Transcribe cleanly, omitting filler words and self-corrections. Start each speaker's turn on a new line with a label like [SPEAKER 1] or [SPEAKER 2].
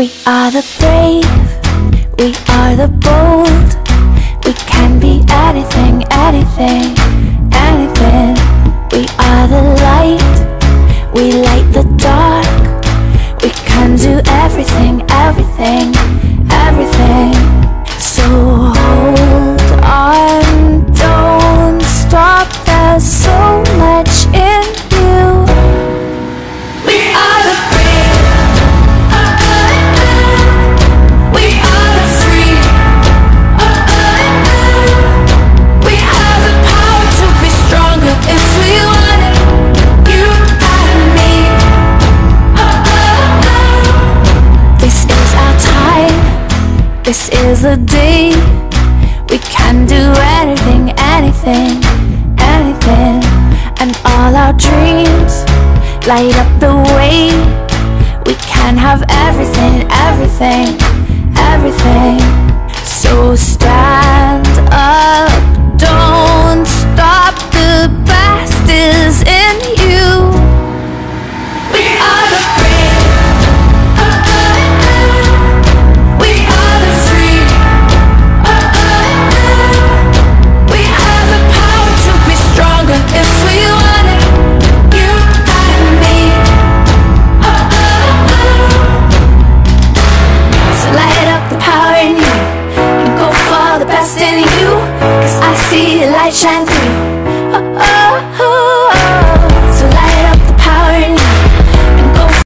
[SPEAKER 1] We are the brave, we are the bold. We can be anything, anything, anything. We are the light, we light the dark. We can do everything, everything, everything. So hold on, don't stop, there's so much in you. We are the brave, we are the free, we have the power to be stronger if we want it, you and me. This is our time, this is the day. We can do anything, anything, anything. And all our dreams light up the way. We can have everything, everything, everything. So stand up, don't stop, the best is in you. We are the brave, we are the free, we have the power to be stronger if we want it, you and me. So light up the power in you and go for the best in you, 'cause I see the light shine